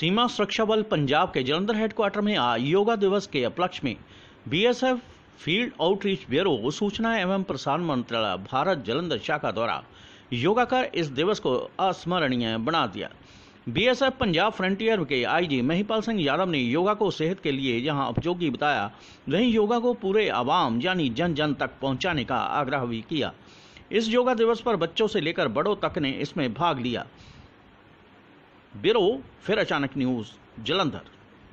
सीमा सुरक्षा बल पंजाब के जलंधर हेडक्वार्टर में आज योगा दिवस के उपलक्ष्य में बीएसएफ फील्ड आउटरीच ब्यूरो सूचना एवं प्रसारण मंत्रालय भारत जलंधर शाखा द्वारा योगा कर इस दिवस को अस्मरणीय बना दिया। बीएसएफ पंजाब फ्रंटियर के आईजी महिपाल सिंह यादव ने योगा को सेहत के लिए जहां उपयोगी बताया, वहीं योगा को पूरे आवाम यानी जन जन तक पहुंचाने का आग्रह भी किया। इस योगा दिवस पर बच्चों से लेकर बड़ों तक ने इसमें भाग लिया। ब्यूरो फिर अचानक न्यूज जलंधर।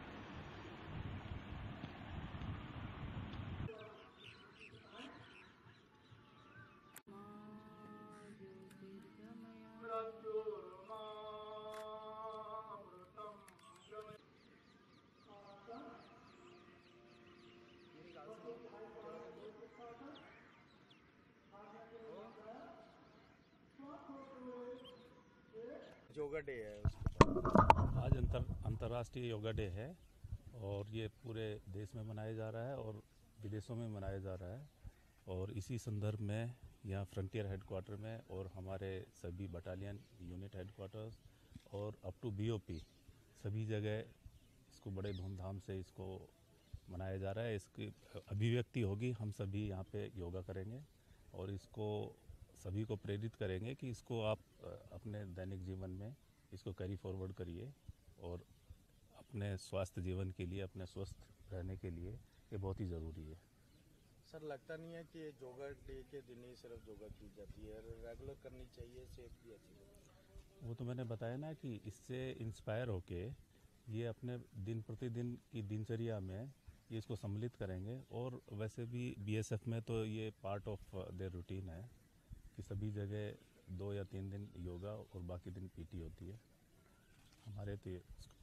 योगा डे है उसके आज अंतर्राष्ट्रीय योगा डे है और ये पूरे देश में मनाया जा रहा है और विदेशों में मनाया जा रहा है। और इसी संदर्भ में यहाँ फ्रंटियर हेडक्वार्टर में और हमारे सभी बटालियन यूनिट हेडक्वार्टर्स और अप टू बीओपी सभी जगह इसको बड़े धूमधाम से इसको मनाया जा रहा है। इसकी अभिव्यक्ति होगी, हम सभी यहाँ पे योगा करेंगे और इसको सभी को प्रेरित करेंगे कि इसको आप अपने दैनिक जीवन में इसको कैरी फॉरवर्ड करिए और अपने स्वास्थ्य जीवन के लिए, अपने स्वस्थ रहने के लिए ये बहुत ही ज़रूरी है। सर, लगता नहीं है कि योगा डे के दिन ही सिर्फ योगा की जाती है, रेगुलर करनी चाहिए, सेफ भी अच्छी है। वो तो मैंने बताया ना कि इससे इंस्पायर होके ये अपने दिन प्रतिदिन की दिनचर्या में ये इसको सम्मिलित करेंगे। और वैसे भी बीएसएफ में तो ये पार्ट ऑफ देयर रूटीन है कि सभी जगह 2 या 3 दिन योगा और बाकी दिन पीटी होती है हमारे। तो